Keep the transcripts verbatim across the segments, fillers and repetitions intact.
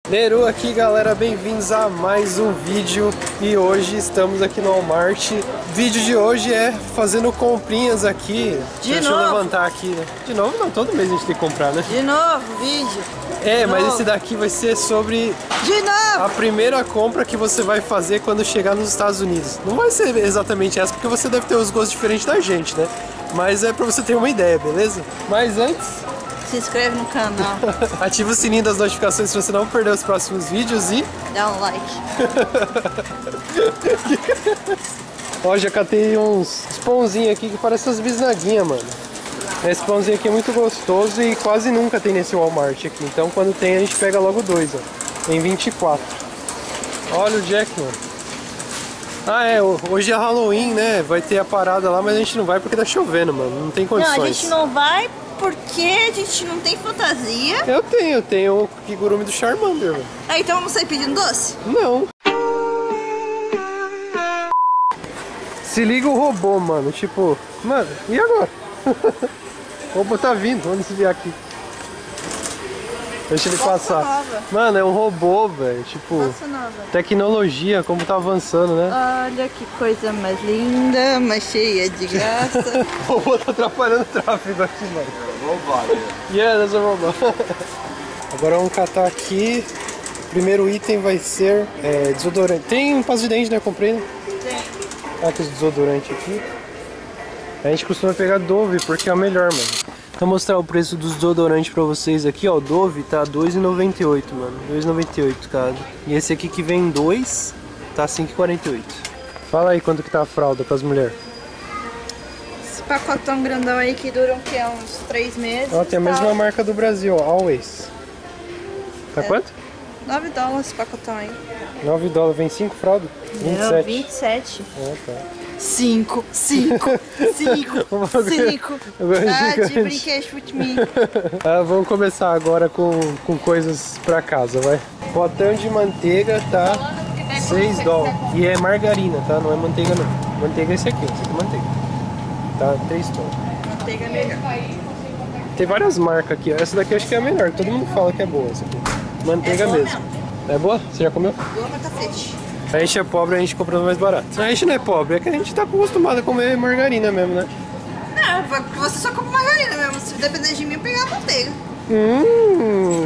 Neru aqui, galera, bem-vindos a mais um vídeo. E hoje estamos aqui no Walmart. O vídeo de hoje é fazendo comprinhas aqui. De Deixa novo? eu levantar aqui, né? De novo não, todo mês a gente tem que comprar, né? De novo, vídeo. É, De mas novo. esse daqui vai ser sobre De novo! a primeira compra que você vai fazer quando chegar nos Estados Unidos. Não vai ser exatamente essa, porque você deve ter os gostos diferentes da gente, né? Mas é pra você ter uma ideia, beleza? Mas antes, Se inscreve no canal, ativa o sininho das notificações pra você não perder os próximos vídeos e... dá um like. Ó, já catei uns, uns pãozinhos aqui que parecem as bisnaguinhas, mano. Esse pãozinho aqui é muito gostoso e quase nunca tem nesse Walmart aqui. Então quando tem a gente pega logo dois, ó. Em vinte e quatro. Olha o Jack, mano. Ah, é, hoje é Halloween, né? Vai ter a parada lá, mas a gente não vai porque tá chovendo, mano. Não tem condições. Não, a gente não vai porque a gente não tem fantasia. Eu tenho, eu tenho o Kigurumi do Charmander, mano. Ah, então vamos sair pedindo doce? Não. Se liga o robô, mano. Tipo, mano, e agora? O robô tá vindo, vamos desviar aqui. Deixa ele Bossa passar. nova. Mano, é um robô, velho. Tipo, Nossa, nova. tecnologia, como tá avançando, né? Olha que coisa mais linda, mais cheia de graça. O robô tá atrapalhando o tráfego aqui, mano. Robot. Yeah, that's a robot. Agora vamos catar aqui. O primeiro item vai ser é, desodorante. Tem um pasta de dente, né? Eu comprei, né? Tem. Olha que desodorante aqui. A gente costuma pegar Dove porque é o melhor, mano. Vou mostrar o preço dos desodorantes pra vocês aqui, ó. O Dove tá dois reais e noventa e oito centavos, mano. dois reais e noventa e oito centavos cada. E esse aqui que vem dois, tá cinco reais e quarenta e oito centavos. Fala aí quanto que tá a fralda pras mulheres. Esse pacotão grandão aí que dura o quê? Uns três meses. Ó, tem a tá? mesma marca do Brasil, ó, Always. Tá É. quanto? nove dólares esse pacotão aí. nove dólares, vem cinco fraldas? vinte e sete. vinte e sete. Ah, tá. cinco, cinco, cinco, cinco. Ah, de brinquedo with me. Ah, vamos começar agora com, com coisas pra casa, vai. Potão de manteiga tá seis dólares. E é margarina, tá? Não é manteiga não. Manteiga é esse aqui, esse aqui é manteiga. Tá três dólares. Manteiga é melhor. Tem várias marcas aqui, ó. Essa daqui eu acho que é a melhor, todo mundo fala que é boa essa aqui. Manteiga É boa mesmo. É boa? Você já comeu? Boa batafete. A gente é pobre, a gente compra mais barato. A gente não é pobre, é que a gente tá acostumado a comer margarina mesmo, né? Não, porque você só come margarina mesmo. Se depender de mim, eu pegar a manteiga. Hum.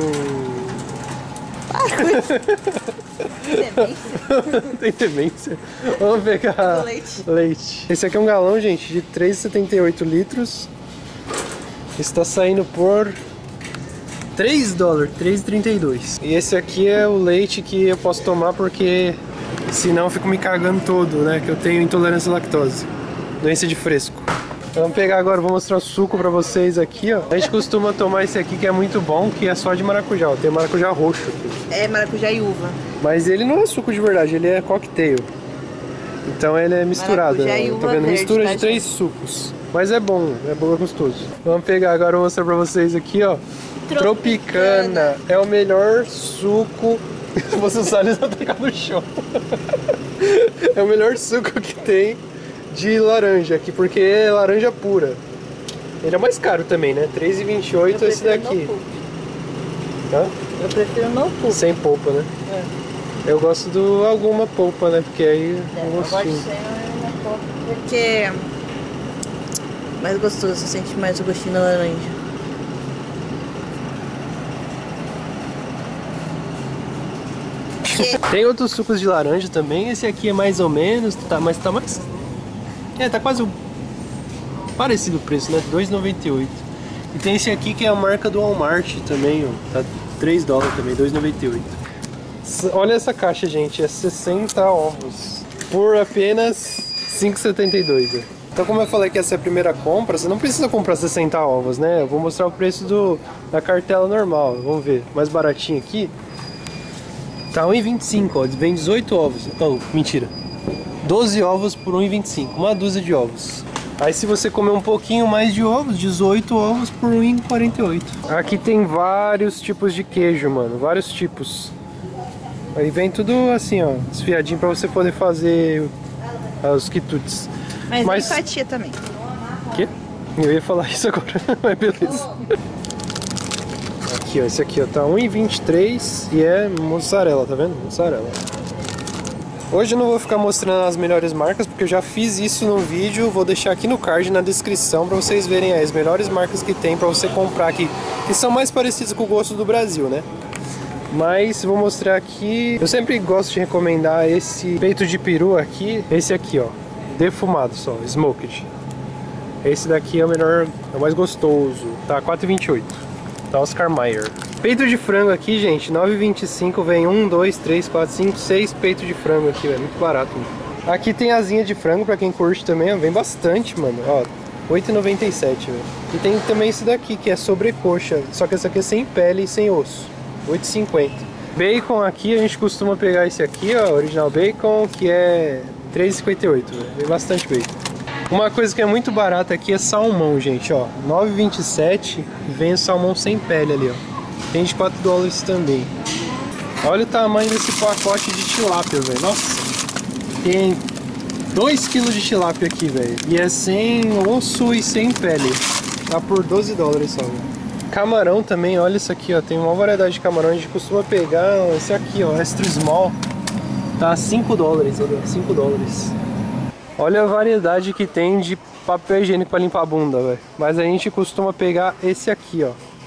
Demência. Tem demência. Vamos pegar Leite. leite. Esse aqui é um galão, gente, de três reais e setenta e oito litros. Está saindo por três dólares, três reais e trinta e dois. E esse aqui é o leite que eu posso tomar porque senão eu fico me cagando todo, né? Que eu tenho intolerância à lactose. Doença de fresco. Vamos pegar agora, vou mostrar o suco pra vocês aqui, ó. A gente costuma tomar esse aqui que é muito bom, que é só de maracujá. Ó. Tem maracujá roxo aqui. É maracujá e uva. Mas ele não é suco de verdade, ele é cocktail. Então ele é misturado, Maracujá né? e Tá uva vendo? verde, Mistura tá, de três sucos. Mas é bom, é bom, é gostoso. Vamos pegar agora, vou mostrar pra vocês aqui, ó. Tropicana. É o melhor suco. Se você usar, eles vão tacar no chão. É o melhor suco que tem de laranja aqui, porque é laranja pura. Ele é mais caro também, né? três reais e vinte e oito centavos esse daqui. Tá? Eu prefiro no pulpo. Sem polpa, né? É. Eu gosto do alguma polpa, né? Porque aí É, eu eu gosto gostinho. de ser na polpa. Porque é mais gostoso, você sente mais o gostinho da laranja. Tem outros sucos de laranja também. Esse aqui é mais ou menos, tá, mas tá mais... É, tá quase parecido o preço, né? dois reais e noventa e oito centavos. E tem esse aqui que é a marca do Walmart também, ó. Tá três dólares também, dois reais e noventa e oito centavos. Olha essa caixa, gente. É sessenta ovos. Por apenas cinco reais e setenta e dois centavos. Então, como eu falei que essa é a primeira compra, você não precisa comprar sessenta ovos, né? Eu vou mostrar o preço do, da cartela normal. Vamos ver. Mais baratinho aqui. Tá um real e vinte e cinco centavos, ó. Vem dezoito ovos. Oh, mentira. doze ovos por um real e vinte e cinco centavos. Uma dúzia de ovos. Aí se você comer um pouquinho mais de ovos, dezoito ovos por um real e quarenta e oito centavos. Aqui tem vários tipos de queijo, mano. Vários tipos. Aí vem tudo assim, ó. Esfiadinho pra você poder fazer os quitutes. Mas, Mas... tem fatia também. Quê? Eu ia falar isso agora, mas beleza. aqui, ó. Esse aqui, ó, tá um e vinte e três e é mussarela, tá vendo? Mussarela. Hoje eu não vou ficar mostrando as melhores marcas, porque eu já fiz isso no vídeo. Vou deixar aqui no card, na descrição, pra vocês verem aí as melhores marcas que tem pra você comprar aqui, que são mais parecidas com o gosto do Brasil, né? Mas vou mostrar aqui. Eu sempre gosto de recomendar esse peito de peru aqui. Esse aqui, ó, defumado só, smoked. Esse daqui é o melhor, é o mais gostoso. Tá quatro e vinte e oito. Tá Oscar Mayer. Peito de frango aqui, gente, nove e vinte e cinco. Vem um, dois, três, quatro, cinco, seis peitos de frango aqui, é muito barato, mano. Aqui tem asinha de frango pra quem curte também, ó. Vem bastante, mano. Ó, oito e noventa e sete, velho. E tem também esse daqui, que é sobrecoxa. Só que esse aqui é sem pele e sem osso. oito e cinquenta. Bacon aqui, a gente costuma pegar esse aqui, ó, original bacon, que é três e cinquenta e oito, velho. Vem bastante bacon. Uma coisa que é muito barata aqui é salmão, gente, ó. nove e vinte e sete e vem o salmão sem pele ali, ó. Tem de quatro dólares também. Olha o tamanho desse pacote de tilápia, velho. Nossa, tem dois quilos de tilápia aqui, velho. E é sem osso e sem pele. Tá por doze dólares só, velho. Camarão também, olha isso aqui, ó. Tem uma variedade de camarão. A gente costuma pegar esse aqui, ó, extra small. Tá cinco dólares, olha, cinco dólares. Olha a variedade que tem de papel higiênico pra limpar a bunda, velho. Mas a gente costuma pegar esse aqui, ó.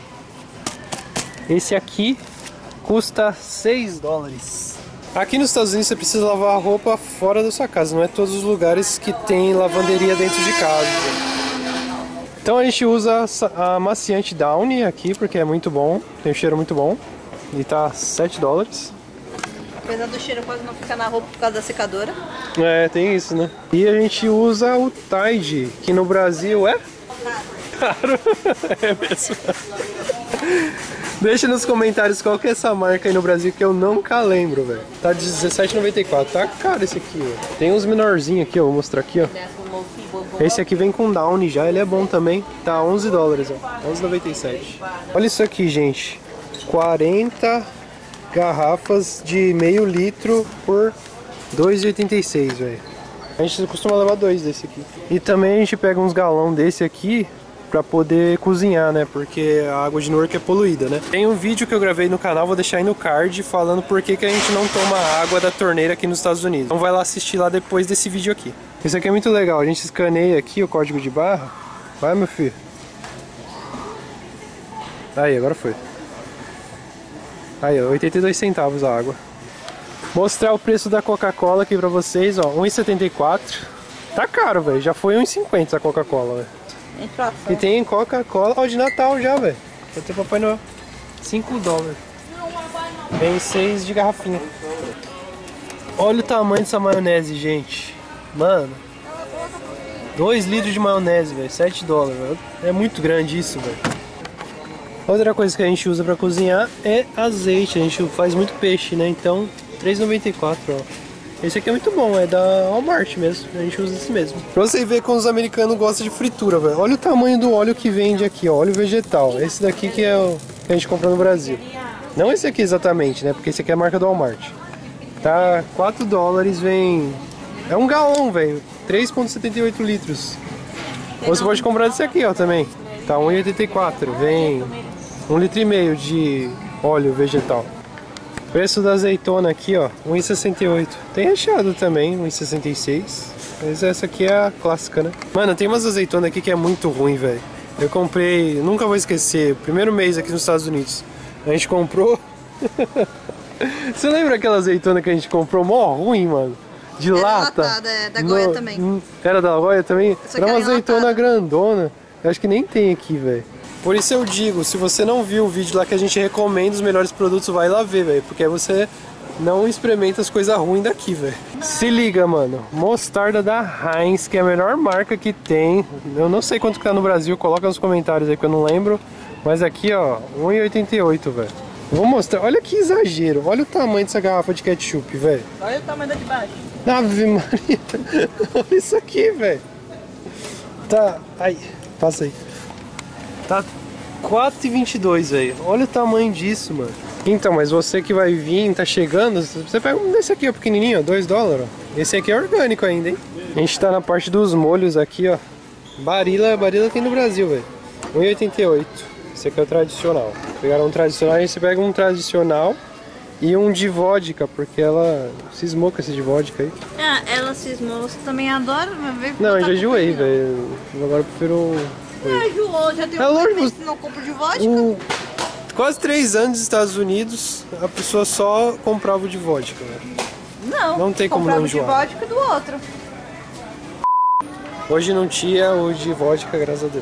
Esse aqui custa seis dólares. Aqui nos Estados Unidos você precisa lavar a roupa fora da sua casa. Não é todos os lugares que tem lavanderia dentro de casa. Então a gente usa a amaciante Downy aqui, porque é muito bom. Tem um cheiro muito bom. E tá sete dólares. Apesar do cheiro quase não ficar na roupa por causa da secadora. É, tem isso, né? E a gente usa o Tide, que no Brasil é caro. É mesmo. Deixa nos comentários qual que é essa marca aí no Brasil, que eu nunca lembro, velho. Tá dezessete e noventa e quatro. Tá caro esse aqui, ó. Tem uns menorzinhos aqui, ó. Vou mostrar aqui, ó. Esse aqui vem com Downy já, ele é bom também. Tá onze dólares, ó. onze e noventa e sete. Olha isso aqui, gente. quarenta garrafas de meio litro por dois e oitenta e seis, velho. A gente costuma levar dois desse aqui. E também a gente pega uns galão desse aqui pra poder cozinhar, né? Porque a água de Newark é poluída, né? Tem um vídeo que eu gravei no canal, vou deixar aí no card, falando por que que a gente não toma água da torneira aqui nos Estados Unidos. Então vai lá assistir lá depois desse vídeo aqui. Isso aqui é muito legal, a gente escaneia aqui o código de barra. Vai, meu filho. Aí, agora foi. Aí, ó, oitenta e dois centavos a água. Mostrar o preço da Coca-Cola aqui pra vocês, ó, um e setenta e quatro. Tá caro, velho, já foi um e cinquenta a Coca-Cola, velho. E tem Coca-Cola, ó, de Natal já, velho. Vai ter Papai Noel. cinco dólares. Vem seis de garrafinha. Olha o tamanho dessa maionese, gente. Mano. dois litros de maionese, velho. sete dólares, velho. É muito grande isso, velho. Outra coisa que a gente usa pra cozinhar é azeite. A gente faz muito peixe, né? Então, três e noventa e quatro, ó. Esse aqui é muito bom, é da Walmart mesmo, a gente usa esse mesmo. Pra você ver como os americanos gostam de fritura, velho. Olha o tamanho do óleo que vende aqui, ó, óleo vegetal. Esse daqui que é o que a gente compra no Brasil. Não esse aqui exatamente, né, porque esse aqui é a marca do Walmart. Tá quatro dólares, vem... É um galão, velho, três vírgula setenta e oito litros. Ou você pode comprar desse aqui, ó, também. Tá um e oitenta e quatro, vem um litro e meio de óleo vegetal. Preço da azeitona aqui, ó, um e sessenta e oito. Tem recheado também, um e sessenta e seis. Mas essa aqui é a clássica, né? Mano, tem umas azeitonas aqui que é muito ruim, velho. Eu comprei, nunca vou esquecer, primeiro mês aqui nos Estados Unidos. A gente comprou... Você lembra aquela azeitona que a gente comprou mó ruim, mano? De Era lata? Latada, é, da Goia no... também. Era da Goia também? Só Era uma que era azeitona enlatada. grandona. Eu acho que nem tem aqui, velho. Por isso eu digo, se você não viu o vídeo lá que a gente recomenda os melhores produtos, vai lá ver, velho. Porque aí você não experimenta as coisas ruins daqui, velho. Se liga, mano. Mostarda da Heinz, que é a melhor marca que tem. Eu não sei quanto que tá no Brasil, coloca nos comentários aí que eu não lembro. Mas aqui, ó, um e oitenta e oito, velho. Vou mostrar, olha que exagero. Olha o tamanho dessa garrafa de ketchup, velho. Olha o tamanho da de baixo. Ave Maria. Olha isso aqui, velho. Tá, aí, passa aí. Tá quatro e vinte e dois, velho. Olha o tamanho disso, mano. Então, mas você que vai vir, tá chegando, você pega um desse aqui, ó, pequenininho, ó, dois dólares, ó. Esse aqui é orgânico ainda, hein? A gente tá na parte dos molhos aqui, ó. Barilla, Barilla tem no Brasil, velho. um e oitenta e oito. Esse esse aqui é o tradicional. Pegaram um tradicional, aí você pega um tradicional e um de vodka, porque ela cismou com esse de vodka aí. Ah, ela cismou, você também adora, mas veio Não, eu já enjoei, velho. Agora eu prefiro... Ah, enjoou, já deu É lógico, que não compro de vodka. o... Quase três anos nos Estados Unidos, a pessoa só comprava o de vodka, velho. Não, Não tem como não comprava de enjoar. vodka do outro. Hoje não tinha o de vodka, graças a Deus.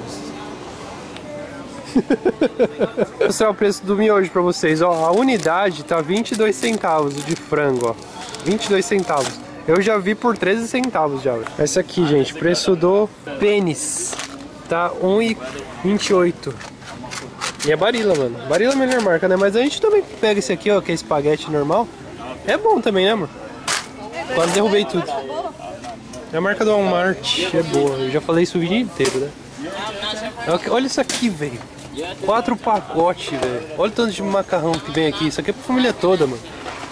Vou mostrar o preço do miojo pra vocês. Ó, a unidade tá vinte e dois centavos, o de frango, ó. vinte e dois centavos. Eu já vi por treze centavos já. Esse aqui, gente, preço do pênis. Tá um e vinte e oito. E é Barilla, mano. Barilla é a melhor marca, né? Mas a gente também pega esse aqui, ó, que é espaguete normal. É bom também, né, amor? Quase derrubei tudo. É a marca do Walmart, é boa. Eu já falei isso o vídeo inteiro, né? Olha isso aqui, velho. Quatro pacotes, velho. Olha o tanto de macarrão que vem aqui. Isso aqui é pra família toda, mano.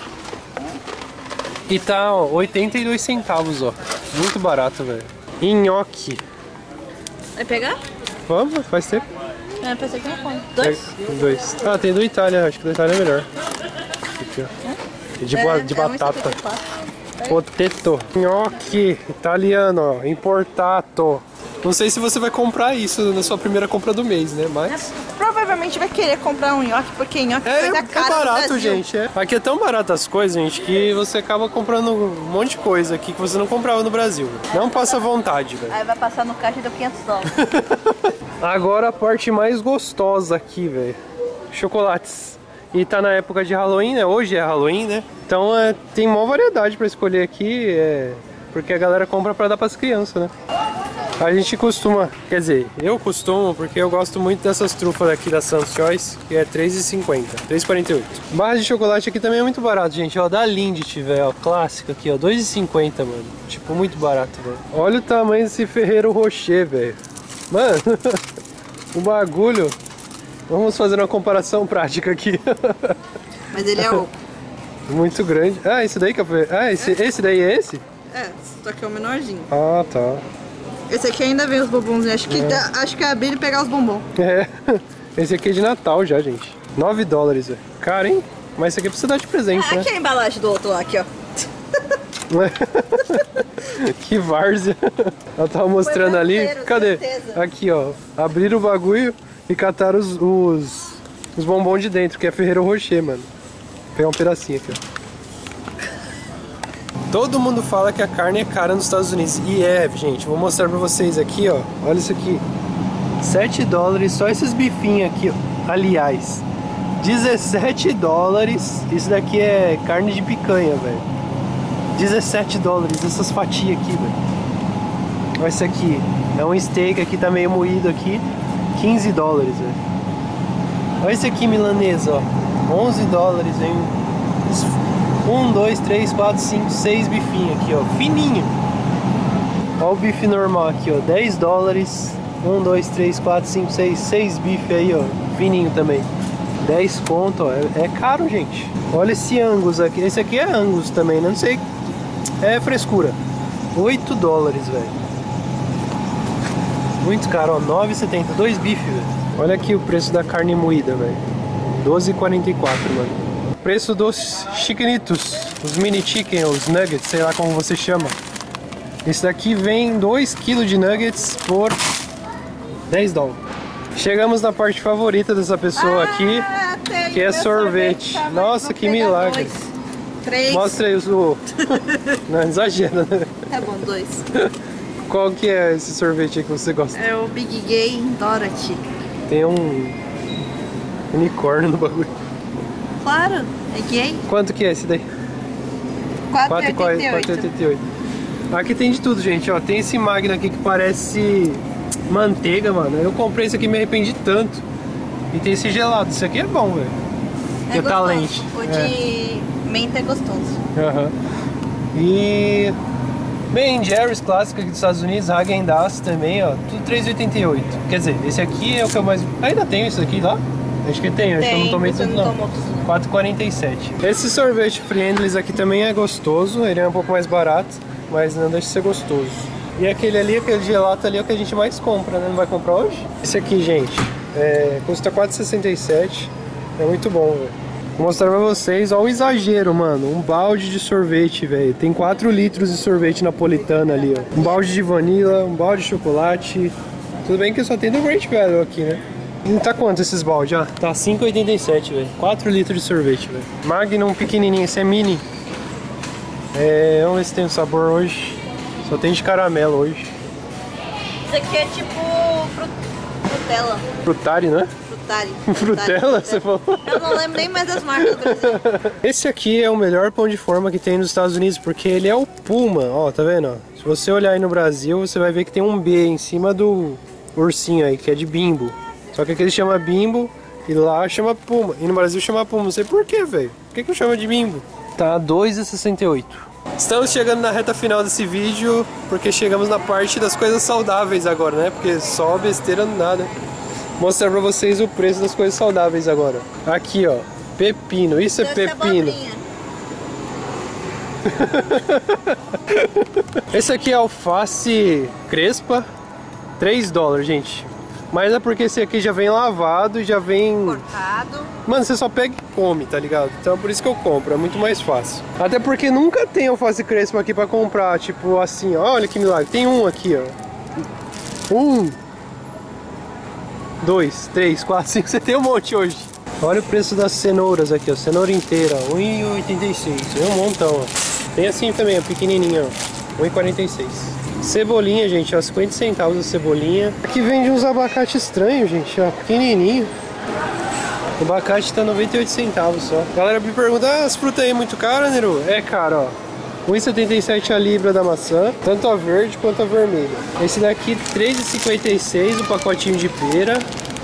E tá, ó, oitenta e dois centavos, ó. Muito barato, velho. Nhoque. Vai pegar? Vamos, faz tempo. É, pensei que não come. Dois? É, dois. Ah, tem do Itália. Acho que do Itália é melhor. Aqui, ó. De, É, de é um batata. e setenta e quatro. Potato. Nhoque. Italiano, ó. Importato. Não sei se você vai comprar isso na sua primeira compra do mês, né? Mas... Provavelmente vai querer comprar um nhoque, porque nhoque É, coisa é cara no barato, Brasil. gente. É. Aqui é tão barato as coisas, gente, que você acaba comprando um monte de coisa aqui que você não comprava no Brasil. Não passa vontade, velho. Aí vai passar no caixa e deu quinhentos dólares. Agora a parte mais gostosa aqui, velho. Chocolates. E tá na época de Halloween, né? Hoje é Halloween, né? Então é, tem maior variedade pra escolher aqui, é, porque a galera compra pra dar pras crianças, né? A gente costuma, quer dizer, eu costumo porque eu gosto muito dessas trufas aqui da Sam's Choice, que é três reais e cinquenta centavos, três reais e quarenta e oito centavos. Barra de chocolate aqui também é muito barato, gente, ó, da Lindt, velho, ó, clássica aqui, ó, dois reais e cinquenta centavos, mano. Tipo, muito barato, velho. Olha o tamanho desse Ferrero Rocher, velho. Mano, o bagulho... Vamos fazer uma comparação prática aqui. Mas ele é o... Muito grande. Ah, esse daí que eu... Ah, esse, esse daí é esse? É, só que é o menorzinho. Ah, tá. Esse aqui ainda vem os bombons, acho que, É. dá, acho que é abrir e pegar os bombons. É, esse aqui é de Natal já, gente. nove dólares, velho. Caro, hein? Mas esse aqui precisa dar de presente, Ah, né? aqui é a embalagem do outro lá, aqui, ó. Que várzea. Ela tava mostrando ali. brasileiro, Cadê? certeza. Aqui, ó. Abriram o bagulho e cataram os, os, os bombons de dentro, que é Ferrero Rocher, mano. Vou pegar um pedacinho aqui, ó. Todo mundo fala que a carne é cara nos Estados Unidos. E é, gente. Vou mostrar pra vocês aqui, ó. Olha isso aqui. sete dólares, só esses bifinhos aqui, ó. Aliás, dezessete dólares. Isso daqui é carne de picanha, velho. dezessete dólares, essas fatias aqui, velho. Olha isso aqui. É um steak aqui, tá meio moído aqui. quinze dólares, velho. Olha esse aqui, milanesa, ó. onze dólares, hein? um, dois, três, quatro, cinco, seis bifinhos aqui, ó. Fininho. Olha o bife normal aqui, ó. dez dólares. um, dois, três, quatro, cinco, seis, seis bife aí, ó. Fininho também. dez conto, ó. É, é caro, gente. Olha esse Angus aqui. Esse aqui é Angus também, né? Não sei. É frescura. oito dólares, velho. Muito caro, ó. nove reais e setenta centavos. Dois bifes, velho. Olha aqui o preço da carne moída, velho. doze reais e quarenta e quatro centavos, mano. Preço dos chiquenitos. Os mini chicken, os nuggets, sei lá como você chama. Esse daqui vem dois quilos de nuggets por dez dólares. Chegamos na parte favorita dessa pessoa aqui, Ah, tem que é meu sorvete. tá, mas Nossa, vou que pegar milagre. dois. Três. Mostra aí o... Não, exagera, né? Tá bom, dois. Qual que é esse sorvete aí que você gosta? É o Big Gay Dorothy. Tem um unicórnio no bagulho. Claro, é gay. Quanto que é esse daí? quatro reais e quatro oitenta e reais e oito. oitenta e oito. Aqui tem de tudo, gente, ó. Tem esse Magno aqui que parece manteiga, mano. Eu comprei esse aqui e me arrependi tanto. E tem esse gelado. Esse aqui é bom, velho. É Que é gostoso. talente. O de menta é gostoso. Aham. E... Ben Jerry's clássico aqui dos Estados Unidos, Häagen-Dazs também, ó. Tudo três reais e oitenta e oito. Quer dizer, esse aqui é o que eu mais... Ainda tem isso aqui lá? Acho que tem, acho que eu não tomei você tudo não não. tomou tudo. quatro reais e quarenta e sete centavos. Esse sorvete Friendly's aqui também é gostoso, ele é um pouco mais barato, mas não deixa de ser gostoso. E aquele ali, aquele gelato ali é o que a gente mais compra, né? Não vai comprar hoje? Esse aqui, gente, É, custa quatro reais e sessenta e sete centavos. É muito bom, velho. Vou mostrar pra vocês, ó o exagero, mano. Um balde de sorvete, velho. Tem quatro litros de sorvete napolitano ali, ó. Um balde de vanila, um balde de chocolate. Tudo bem que só tem do Great Value aqui, né? E tá quanto esses baldes? Ah, tá cinco reais e oitenta e sete centavos, velho. quatro litros de sorvete, velho. Magnum pequenininho, esse é mini. É, vamos ver se tem um sabor hoje. Só tem de caramelo hoje. Isso aqui é tipo frut... frutela. Frutari, né? Frutari. Frutela, você falou? Eu não lembro nem mais das marcas do Brasil. Esse aqui é o melhor pão de forma que tem nos Estados Unidos, porque ele é o Puma, ó, tá vendo? Ó? Se você olhar aí no Brasil, você vai ver que tem um B em cima do ursinho aí, que é de Bimbo. Só que aqui ele chama Bimbo e lá chama Puma. E no Brasil chama Puma, não sei por que, velho. Por que que eu chamo de Bimbo? Tá dois reais e sessenta e oito centavos. Estamos chegando na reta final desse vídeo, porque chegamos na parte das coisas saudáveis agora, né? Porque só besteira não dá, né? Vou mostrar pra vocês o preço das coisas saudáveis agora. Aqui, ó, pepino. Isso é pepino. Esse aqui é alface crespa, três dólares, gente. Mas é porque esse aqui já vem lavado e já vem... cortado. Mano, você só pega e come, tá ligado? Então é por isso que eu compro, é muito mais fácil. Até porque nunca tem alface crespa aqui pra comprar, tipo assim, ó, olha que milagre. Tem um aqui, ó. Um, dois, três, quatro, cinco, você tem um monte hoje. Olha o preço das cenouras aqui, ó, cenoura inteira, um real e oitenta e seis centavos, é um montão, ó. Tem assim também, ó, pequenininho, ó, um real e quarenta e seis centavos. Cebolinha, gente, ó, cinquenta centavos a cebolinha. Aqui vende uns abacate estranhos, gente, ó, pequenininho. O abacate tá noventa e oito centavos só. A galera me pergunta, ah, as frutas aí é muito cara, Neru? É caro, ó. um real e setenta e sete centavos a libra da maçã, tanto a verde quanto a vermelha. Esse daqui, três reais e cinquenta e seis centavos, o pacotinho de pera.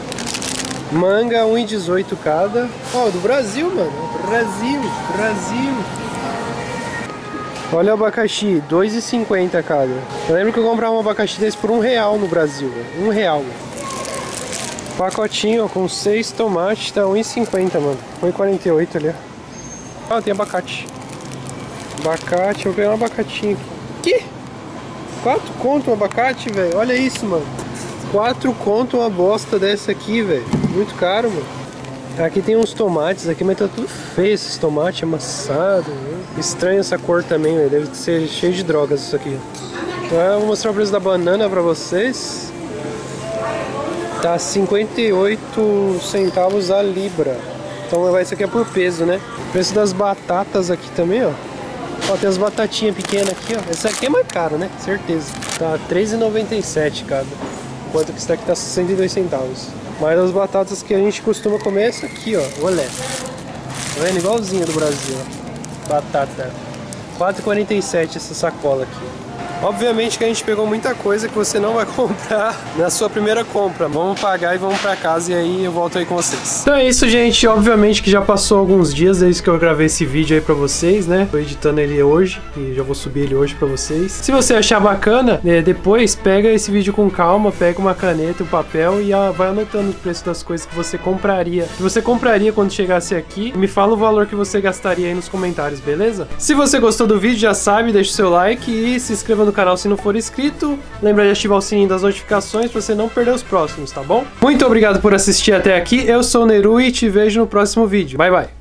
Manga, um real e dezoito centavos cada. Ó, do Brasil, mano. Brasil, Brasil. Olha o abacaxi, dois reais e cinquenta centavos cada. Eu lembro que eu comprava um abacaxi desse por um real no Brasil, velho. Um real. Pacotinho, ó, com seis tomates, tá um real e cinquenta centavos, mano. um real e quarenta e oito centavos ali, ó. Ah, tem abacate. Abacate, eu vou pegar um abacatinho aqui. Que? Quatro conto um abacate, velho. Olha isso, mano. Quatro conto uma bosta dessa aqui, velho. Muito caro, mano. Aqui tem uns tomates aqui, mas tá tudo feio esses tomates amassados. Né? Estranho essa cor também, velho. Deve ser cheio de drogas isso aqui. Então, eu vou mostrar o preço da banana pra vocês. Tá cinquenta e oito centavos a libra. Então isso aqui é por peso, né? O preço das batatas aqui também, ó. Ó, tem as batatinhas pequenas aqui, ó. Essa aqui é mais cara, né? Certeza. Tá três reais e noventa e sete centavos cada. Enquanto que esse daqui tá sessenta e dois centavos. Mas as batatas que a gente costuma comer é essa aqui, ó. Olé. Tá vendo? Igualzinha do Brasil, ó. Batata. quatro reais e quarenta e sete centavos essa sacola aqui. Obviamente que a gente pegou muita coisa que você não vai comprar na sua primeira compra. Vamos pagar e vamos pra casa e aí eu volto aí com vocês. Então é isso, gente. Obviamente que já passou alguns dias desde que eu gravei esse vídeo aí pra vocês, né? Tô editando ele hoje e já vou subir ele hoje pra vocês. Se você achar bacana, né, depois pega esse vídeo com calma, pega uma caneta e um papel e ah, vai anotando o preço das coisas que você compraria. Que você compraria quando chegasse aqui. Me fala o valor que você gastaria aí nos comentários, beleza? Se você gostou do vídeo, já sabe, deixa o seu like e se inscreva no canal se não for inscrito. Lembra de ativar o sininho das notificações para você não perder os próximos, tá bom? Muito obrigado por assistir até aqui. Eu sou o Neru e te vejo no próximo vídeo. Bye, bye!